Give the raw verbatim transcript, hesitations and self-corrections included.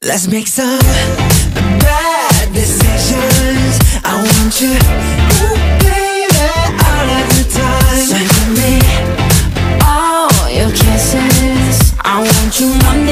Let's make some bad decisions. I want you, ooh, baby, all of the time. So give me all your kisses. I want you one